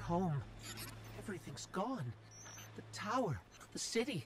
home. Everything's gone. The tower, the city.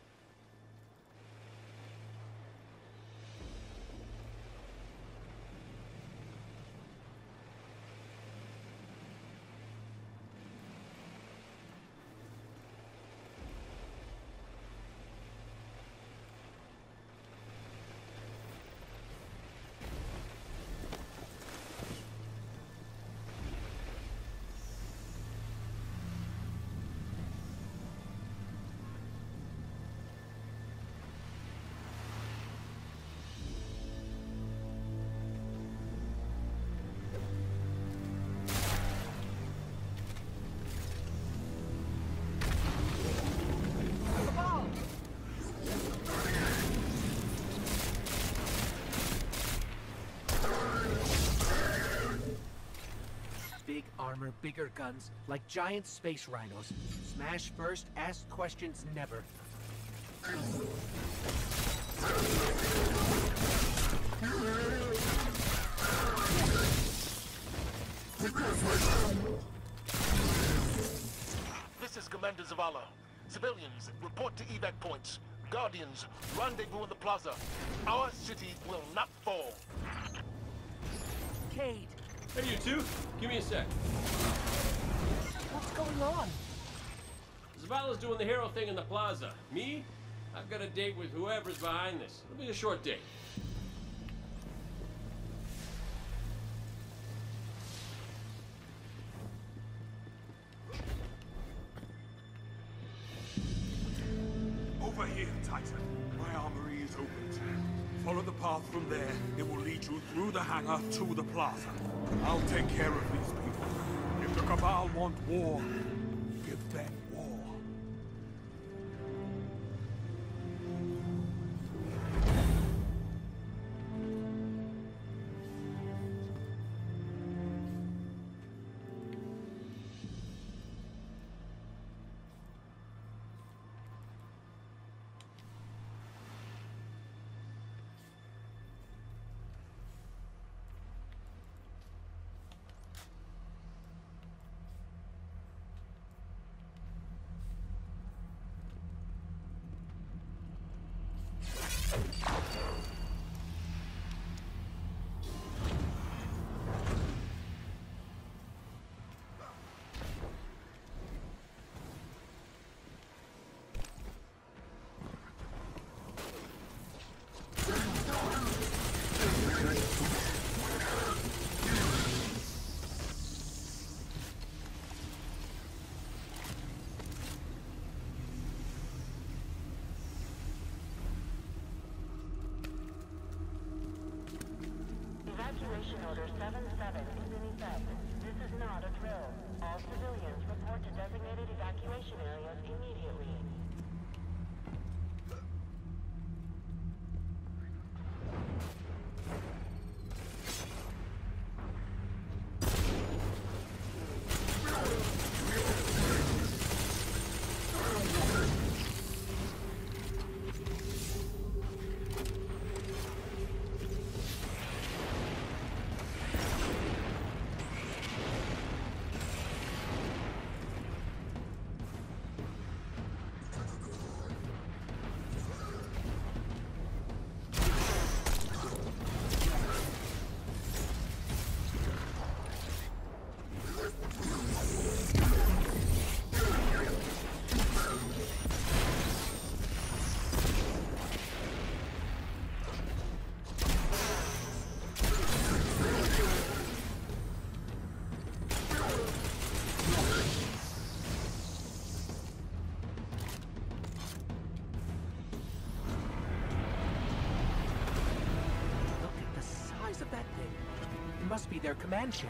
Big armor, bigger guns, like giant space rhinos. Smash first, ask questions never. This is Commander Zavala. Civilians, report to evac points. Guardians, rendezvous in the plaza. Our city will not fall. Cade, Hey, you two. Give me a sec. what's going on? Zavala's doing the hero thing in the plaza. Me? I've got a date with whoever's behind this. It'll be a short date. Over here, Titan. My armory is open. Follow the path from there. It will lead you through the hangar to the plaza. I'll take care of these people. If the Cabal want war, give them war. Evacuation Order 77 is in effect. This is not a drill. All civilians report to designated evacuation areas immediately. It must be their command ship.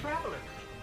Traveler.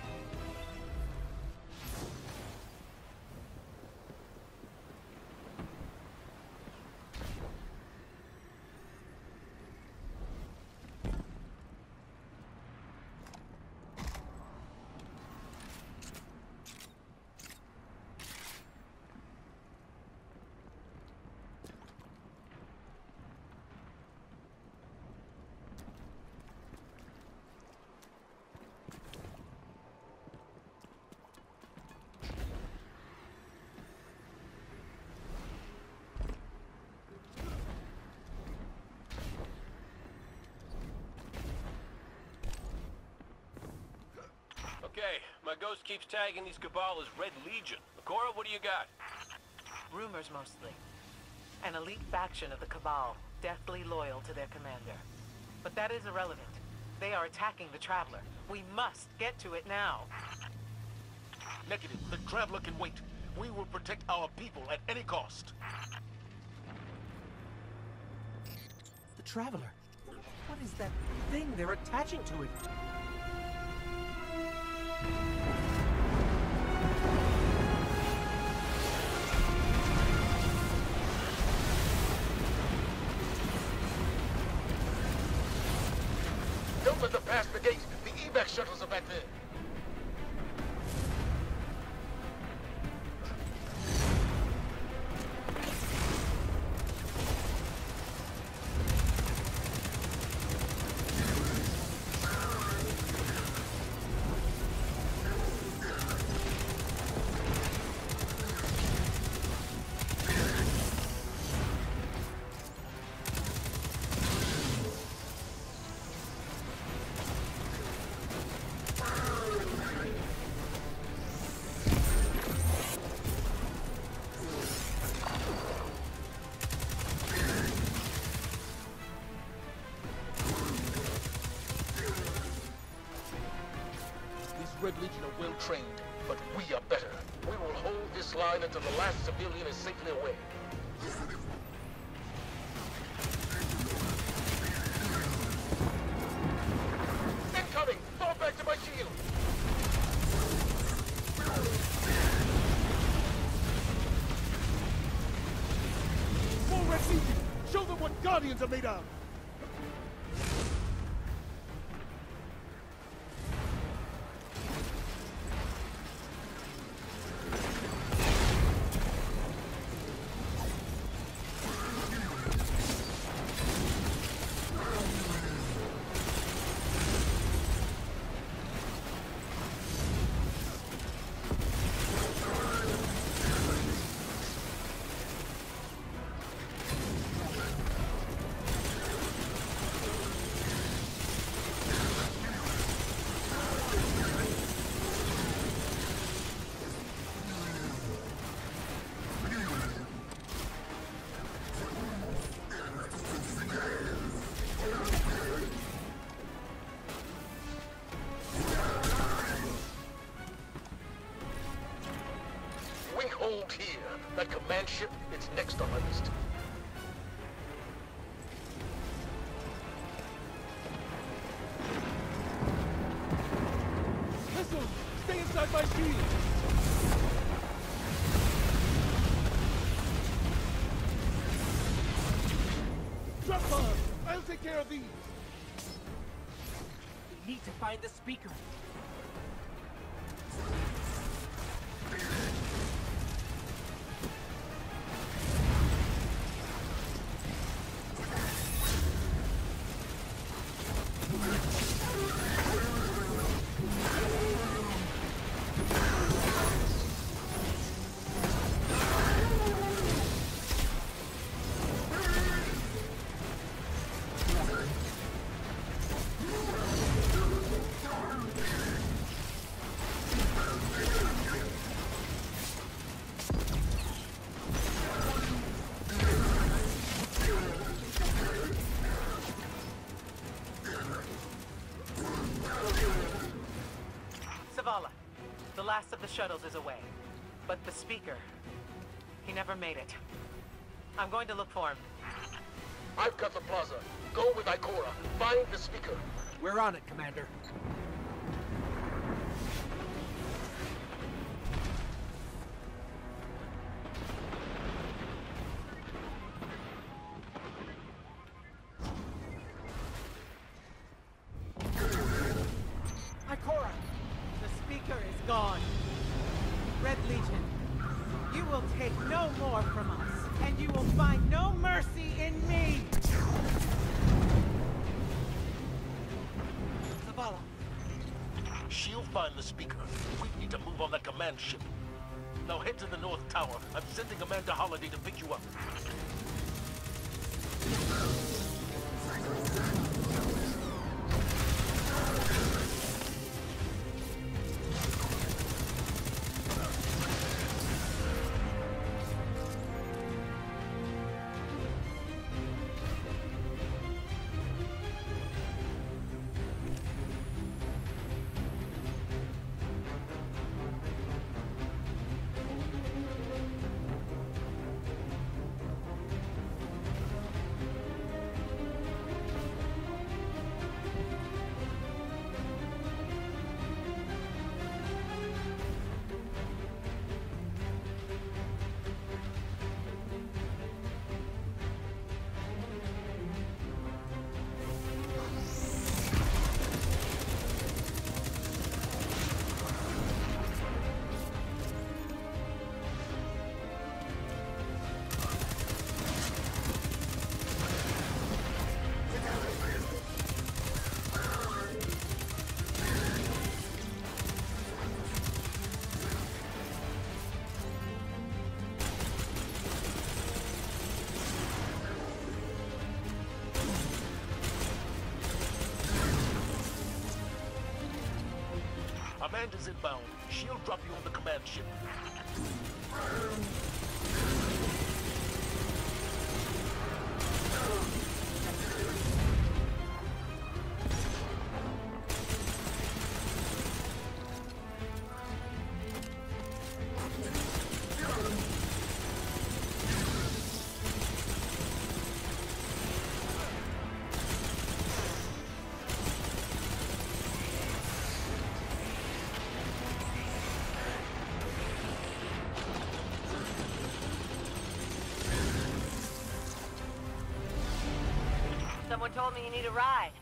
Okay, my ghost keeps tagging these Cabal as Red Legion. Ikora, what do you got? Rumors mostly. An elite faction of the Cabal, deathly loyal to their commander. But that is irrelevant. They are attacking the Traveler. We must get to it now. Negative. The Traveler can wait. We will protect our people at any cost. The Traveler. What is that thing they're attaching to it? Don't let them pass the gate. The evac shuttles are back there. Red Legion are well trained, but we are better. We will hold this line until the last civilian is safely away. Incoming! Fall back to my shield! More Red Legion! Show them what Guardians are made of! We hold here. That command ship, it's next on my list. Missiles! Stay inside my shield! Drop bombs! I'll take care of these! We need to find the speaker. Zavala, the last of the shuttles is away. But the speaker, he never made it. I'm going to look for him. I've got the plaza. Go with Ikora. Find the speaker. We're on it, Commander. Legion. You will take no more from us, and you will find no mercy in me! Zavala. She'll find the speaker. We need to move on that command ship. Now head to the North Tower. I'm sending Commander Holiday to pick you up. Amanda's inbound. She'll drop you on the command ship. Someone told me you need a ride.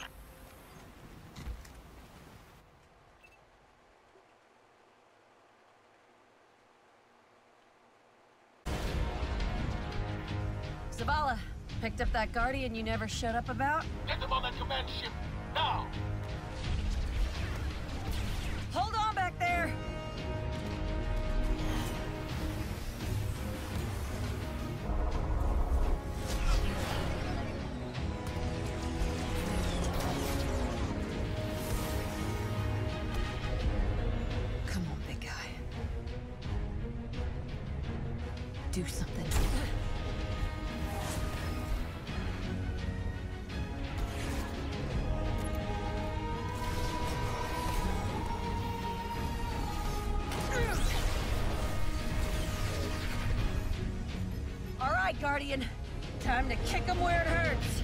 Zavala, picked up that Guardian you never shut up about? Get them on that command ship, now! Hold on back there! Come on, big guy. Do something. All right, Guardian. Time to kick him where it hurts.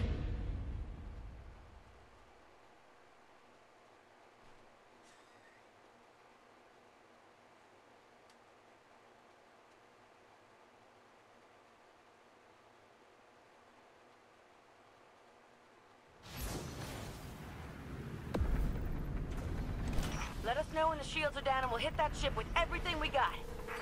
Let us know when the shields are down and we'll hit that ship with everything we got.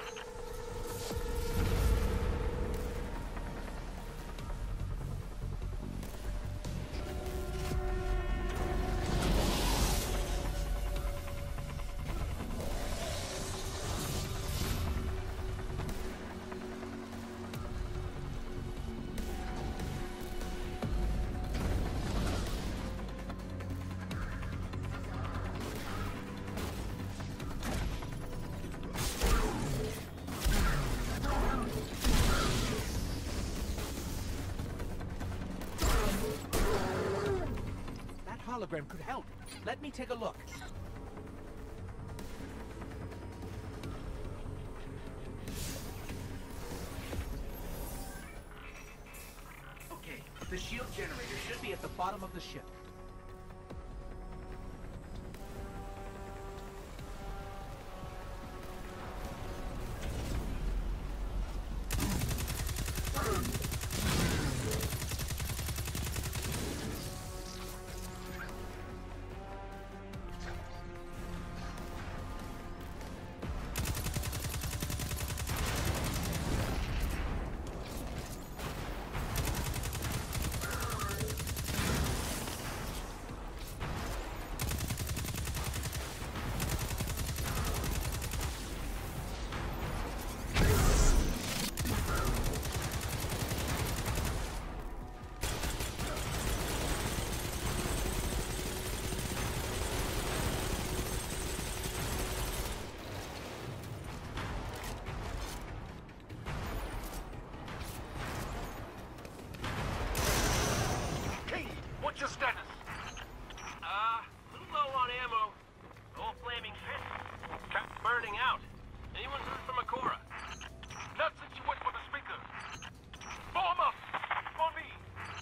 That hologram could help. Let me take a look. Okay, the shield generator should be at the bottom of the ship. What's your status? Little low on ammo. Old flaming fist. Trap's burning out. Anyone heard from Akora? Not since you went for the speaker. Form up! On me!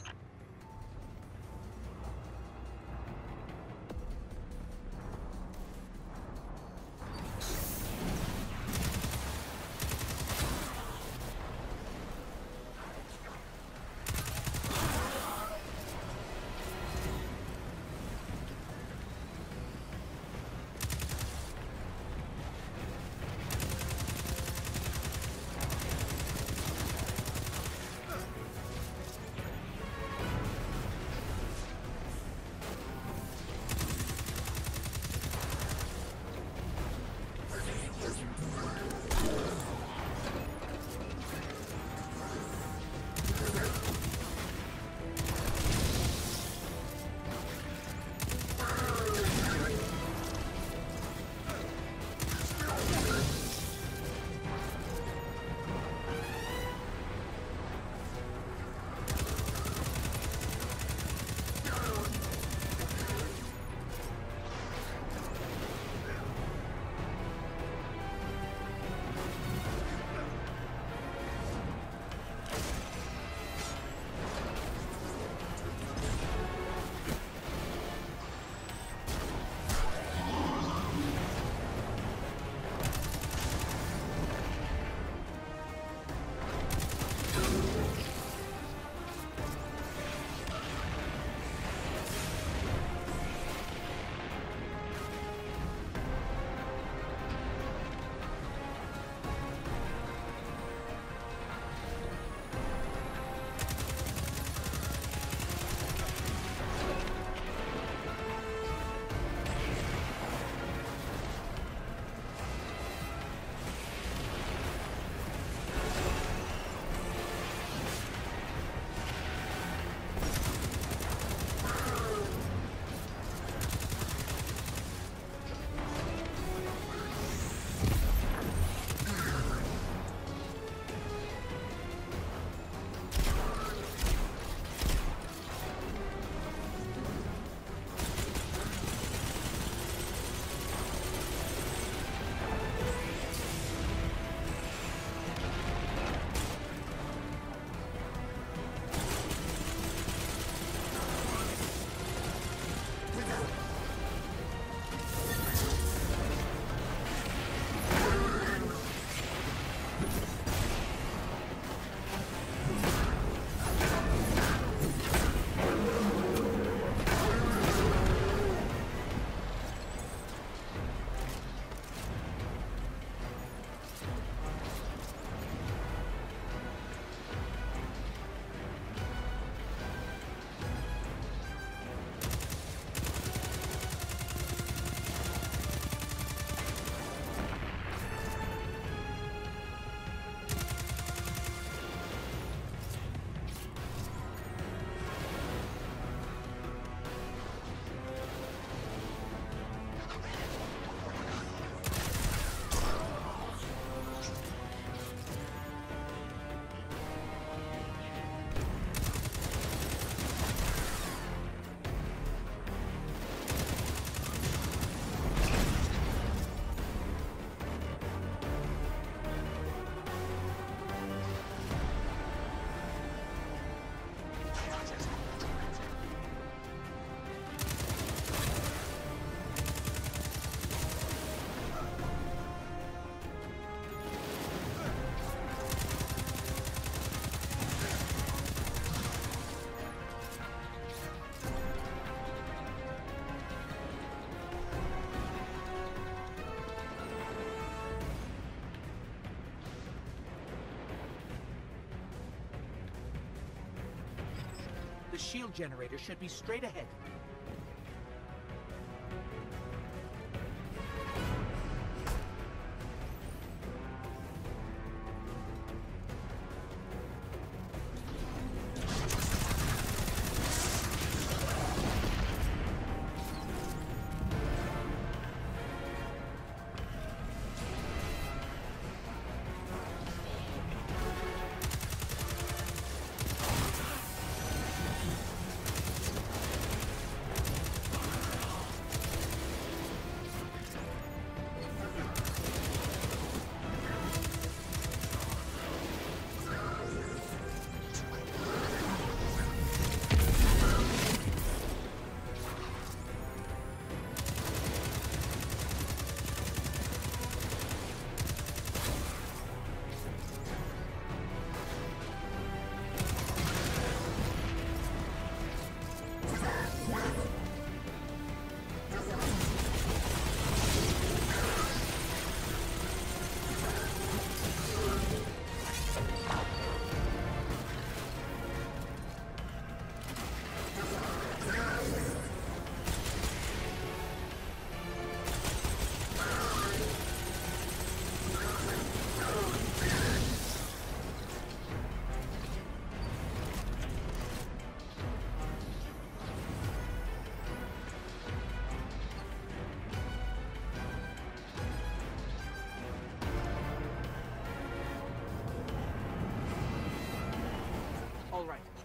The shield generator should be straight ahead.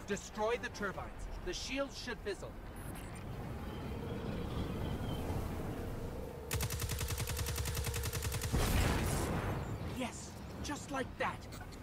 Destroy the turbines. The shields should fizzle. Yes, just like that.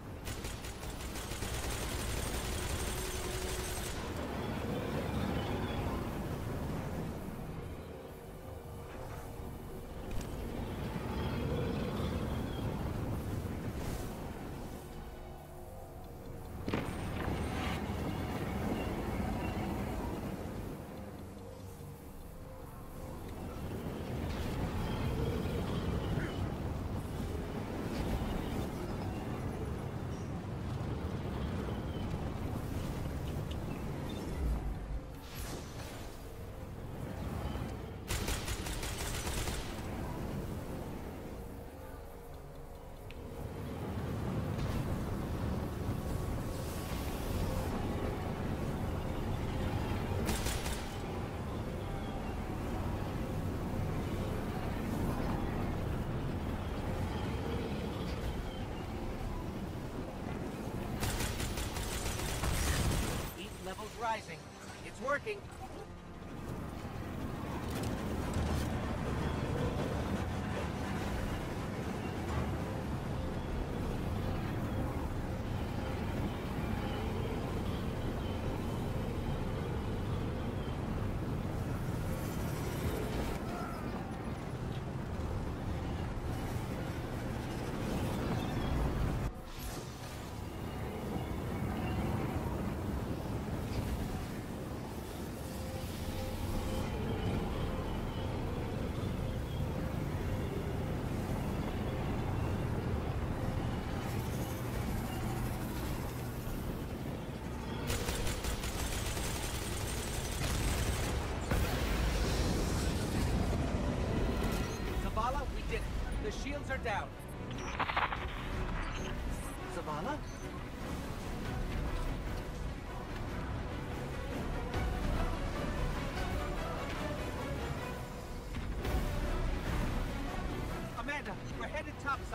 Levels rising. It's working. Zavala, we did it. The shields are down. Zavala? Amanda, we're headed topside.